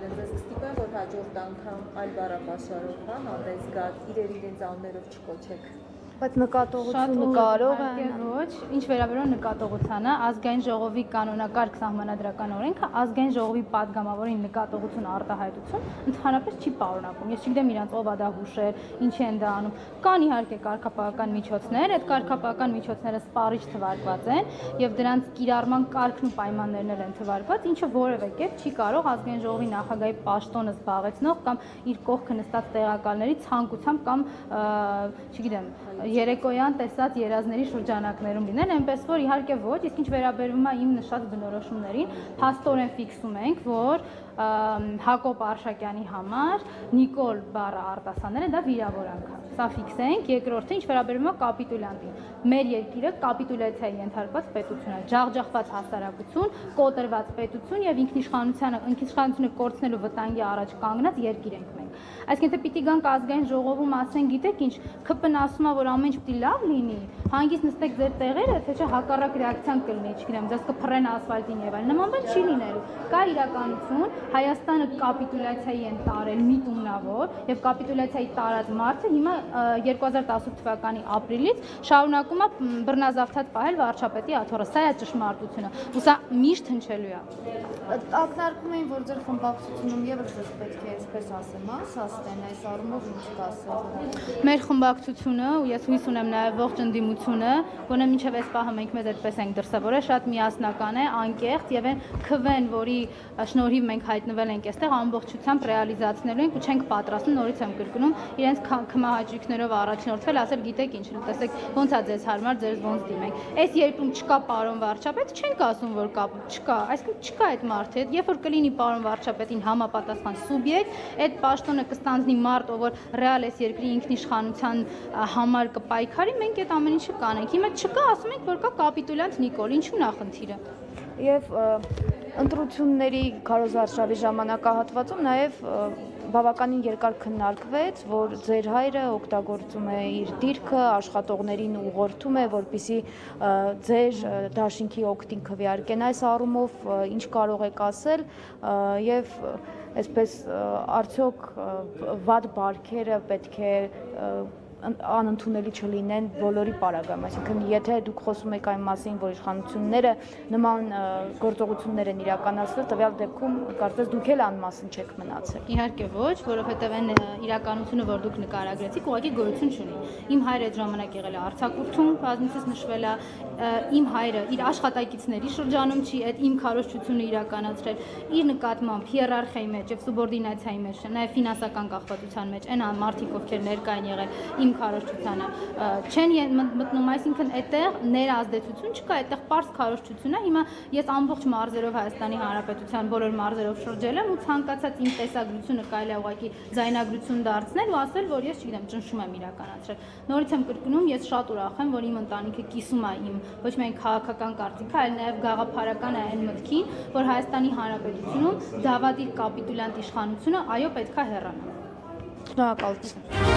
այլն, ձեզ կստիպեն, որ հաջորդ անգամ այլ բառապաշարով հանդես գաք, իրենց անուններով չկոչեք։ Բայց նկատողությունը կարող է ոչ, ինչ վերաբերում նկատողությանը, ազգային ժողովի կանոնակարգ սահմանադրական օրենքը ազգային ժողովի падգամավորին նկատողություն արտահայտություն ընդհանրապես չի պարունակում։ Ես չգիտեմ իրանց ով է դա հուշել, ինչի են դա անում։ Կան իհարկե կարգապահական միջոցներ, այդ կարգապահական միջոցները սպառիչ թվարկված են եւ դրանց կիրառման կարգն ու պայմաններն են թվարկված, ինչը որևէ կերպ չի կարող ազգային ժողովի նախագահի պաշտոնը զբաղեցնող կամ իր կողքը նստած տեղակալների ցանկությամբ կամ չգիտեմ երեկոյան տեսած երազների շրջանակներում լինեն, այնպես որ իհարկե ոչ, իսկ ինչ վերաբերվում է իմ նշած բնորոշումներին, փաստորեն ֆիքսում ենք, որ Հակոբ Արշակյանի համար Նիկոլ բառը արտասանելը դա վիրավորանք է։ Սա ֆիքսենք, երկրորդը ինչ վերաբերում է կապիտուլյանտին։ Մեր երկիրը կապիտուլյացիայի ենթարկված պետություն է, ջախջախված հասարակություն, կոտրված պետություն եւ ինքնիշխանությունը կորցնելու վտանգի առաջ կանգնած երկիր ենք մենք։ Այսինքն թե պիտի գանք ազգային ժողովում ասեն, գիտեք ինչ, ԿՊ-ն ասում է, որ ամեն ինչ պիտի լավ լինի, հանգիստ նստեք ձեր տեղերը, թե չէ հակառակ ռեակցիան կլինի, չգիտեմ, ձեզ կփռեն ասֆալտին եւ այլն։ Նման բան չի լինելու։ Կա իրականություն, Հայաստանը կապիտուլյացիայի են տարել միտումնավոր եւ կապիտուլյացիայի տարած մարդը հիմա 2018 թվականի ապրիլից շարունակում է բռնազավթած պահել վարչապետի աթոռը։ Սա է ճշմարտությունը։ Ու սա միշտ հնչելու է։ Ակնարկում էին, որ ձեր խմբակցությունում եւս դες պետք է այսպես ասեմ, ասեն այս առումով ինչ կասել։ Մեր խմբակցությունը ու ես հույս ունեմ նաեւ ողջ ընդդիմությունը, գոնե մինչեւ այս պահը մենք մեզ այդպես ենք դրսևորել, շատ միասնական է, անկեղծ եւ այն քվեն, որի շնորհիվ մենք հայտնվել ենք այստեղ ամբողջությամբ ռեալիզացնելու ենք ու չենք պատրաստվում, նորից եմ կրկնում, իրենց քմահաճույքներով առաջնորդվել, ասել գիտեք ինչ, տեսեք ոնց է ձեզ հարմար, ձեզ ոնց դիմենք։ Այս երկրում չկա պարոն վարչապետ, չենք ասում որ կա, չկա, այսինքն չկա այդ մարդը, երբ որ կլինի պարոն վարչապետին համապատասխան սուբյեկտ, այդ պաշտոնը կստանձնի մարդ, ով որ ռեալ էս երկրի ինքնիշխանության համար կպայքարի, մենք այդ ամեն ինչը կանենք։ Հիմա չկա, ասում ենք որ կա կապիտուլյանտ Նիկոլ, ինչու՞ն է խնդիրը։ Եվ ընտրությունների քարոզարշավի ժամանակահատվածում նաև բավականին երկար քննարկվեց, որ ձեր հայրը օգտագործում է իր դիրքը, աշխատողներին ուղղորդում է, որպեսզի ձեր դաշինքի օգտին քվեարկեն։ Այս առումով ինչ կարող եք ասել եւ այսպես արդյոք վատ բարքերը պետք է անընդունելի չլինեն բոլորի պարագայում, այսինքն եթե դուք խոսում եք այն մասին, որ իշխանությունները նման գործողություններ են իրականացրել, տվյալ դեպքում կարծես դուք էլ անմասն չեք մնացել։ Իհարկե ոչ, որովհետև այն իրականությունը, որ դուք նկարագրեցիք, ուղղակի գոյություն չունի։ Իմ հայրը այդ ժամանակ եղել է արձակուրդում, բազմիցս նշվել է, իմ հայրը իր աշխատակիցների շրջանում չի այդ իմ քարոզչությունը իրականացրել, իր նկատմամբ հիերարխիայի մեջ եւ սուբորդինացիայի մեջ, նաեւ ֆինանսական կախվածության մեջ, այն մարդիկ, ովքեր ներկա են եղել իմ քարոզչությանը չեն մտնում, այսինքն այդտեղ ներազդեցություն չկա, այդտեղ պարզ քարոզչություն է։ Հիմա ես ամբողջ մարզերով Հայաստանի Հանրապետության բոլոր մարզերով շրջել եմ ու ցանկացած իմ տեսագրությունը կարելի է ուղղակի ձայնագրություն դարձնել ու ասել, որ ես չգիտեմ, ճնշում եմ իրականացրել։ Նորից եմ կրկնում, ես շատ ուրախ եմ, որ իմ ընտանիքը կիսում է իմ ոչ միայն քաղաքական կարծիքը, այլ նաև գաղափարական է այն մտքին, որ Հայաստանի Հանրապետությունում դավադիր կապիտուլյանտ իշխանությունը այո պետք է հեռանա։ Շնորհակալություն։